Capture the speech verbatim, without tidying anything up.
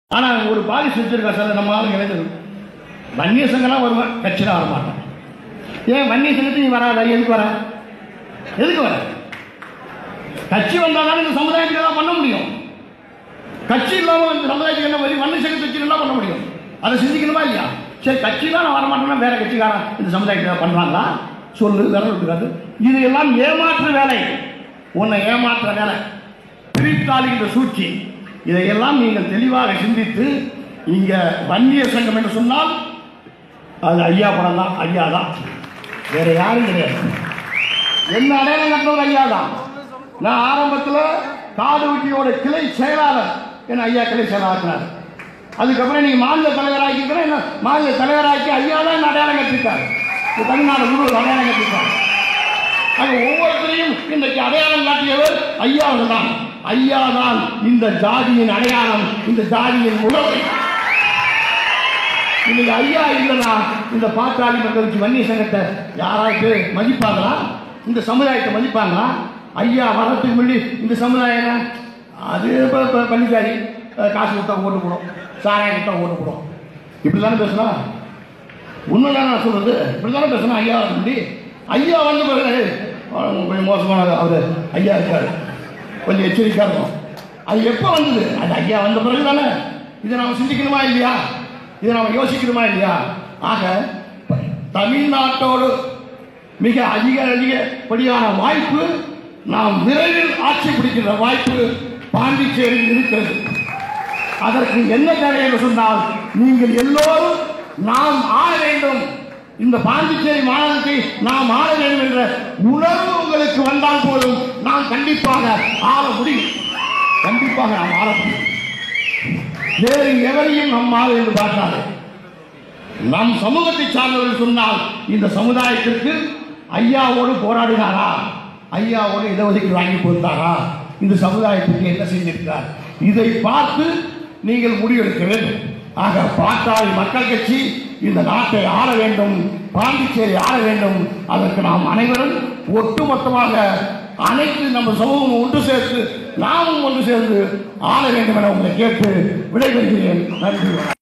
ஆனால் ஒரு பாலிசி வச்சிருக்கா சார் நம்ம ஆளுங்க இளைஞர்கள். வன்னிய சங்கம்லாம் வருவேன், கட்சியில் வர மாட்டேன். ஏன் வன்னிய சங்கத்துக்கு நீ வராத? எதுக்கு வர? எதுக்கு வர? கட்சி வந்தால் தான் இந்த சமுதாயத்துக்கு எல்லாம் பண்ண முடியும். கட்சி இல்லாமல் இந்த சமுதாயத்துக்கு என்ன வரி? வன்னிய சங்கத்தை வச்சு என்ன பண்ண முடியும்? அதை சிந்திக்கணுமா இல்லையா? சரி, கட்சி தான் நான் வரமாட்டேன்னா வேற கட்சிக்காரன் இந்த சமுதாயத்துக்கு பண்ணுறாங்களா? சொல்லு, வேற இருக்காது. இது எல்லாம் ஏமாற்று வேலை, உன்னை ஏமாற்ற வேலை, பிரித்தாளுகின்ற சூழ்ச்சி. இதையெல்லாம் நீங்கள் தெளிவாக சிந்தித்து, இங்க வன்னிய சங்கம் என்று சொன்னால் அது ஐயா படம் தான், ஐயா தான், வேற யாரும் கிடையாது. என்ன அடையாளம் கட்டணும்? ஐயா தான். நான் ஆரம்பத்தில் காடு வெட்டியோட கிளை செயலாளர், என்ன ஐயா கிளை செயலாளர். அதுக்கப்புறம் நீங்க மாநில தலைவராக்கி என்ன மாநில தலைவராக்கி ஐயா தான் என்ன அடையாளம் கட்டிருக்காரு. தமிழ்நாடு முழு அடையாளம் கட்டிருக்காரு. அது ஒவ்வொருத்தரையும் இன்றைக்கு அடையாளம் காட்டியவர் ஐயாவுக்கு தான். ஐயா தான் இந்த ஜாதியின் அடையாளம், இந்த ஜாதியின் உணர்வு. இன்னைக்கு ஐயா இல்லைன்னா இந்த பாட்டாளி மக்களுக்கு வன்னிய சங்கத்தை யாராவது மதிப்பாங்களா? இந்த சமுதாயத்தை மதிப்பாங்களா? ஐயா வரத்துக்கு முன்னாடி இந்த சமுதாயம் அது பள்ளிக்காரி காசு கொடுத்தா ஓட்டு போடும், சாராயம் கொடுத்தா ஓட்டு போடும், இப்படி தானே பேசலாம். உண்மைதான் நான் சொல்றது, இப்படி தானே பேசணும். ஐயா முன்னாடி ஐயா வந்து கொஞ்சம் மோசமான அவர் ஐயா இருக்காரு, கொஞ்சம் எச்சரிக்கையாக இருக்கும். அது எப்போ வந்தது? அது ஐயா வந்த பிறகு தானே. இதை நாம் சிந்திக்கணுமா இல்லையா? இதை நாம் யோசிக்கணுமா இல்லையா? ஆக தமிழ்நாட்டோடு மிக அதிக அதிகப்படியான வாய்ப்பு, நாம் விரைவில் ஆட்சி பிடிக்கிற வாய்ப்பு பாண்டிச்சேரியில் இருக்கிறது. அதற்கு என்ன தேவை என்று சொன்னால், நீங்கள் எல்லோரும் நாம் ஆள வேண்டும், இந்த பாண்டிச்சேரி மாநிலத்தை நாம் ஆள வேண்டும் என்ற உணர்வு உங்களுக்கு வந்தால் போதும் நாம் கண்டிப்பாக ஆள முடியும். கண்டிப்பாக நாம் ஆள முடியும். வேறு எவரையும் நம் ஆள என்று பார்த்தாரு. நம் சமூகத்தை சார்ந்தவர்கள் சொன்னால், இந்த சமுதாயத்திற்கு ஐயாவோடு போராடினாரா, ஐயாவோடு இடஒதுக்கீடு வாங்கி கொடுத்தாரா, இந்த சமுதாயத்துக்கு என்ன செய்திருக்கிறார், இதை பார்த்து நீங்கள் முடிவெடுக்க வேண்டும். ஆக பாட்டாளி மக்கள் கட்சி இந்த நாட்டை ஆள வேண்டும், பாண்டிச்சேரி ஆள வேண்டும். அதற்கு நாம் அனைவரும் ஒட்டுமொத்தமாக அனைத்து நம்ம சமூகம் ஒன்று சேர்த்து நாமும் ஒன்று சேர்ந்து ஆள வேண்டும் என உங்களை கேட்டு விடைபெறுகிறேன். நன்றி.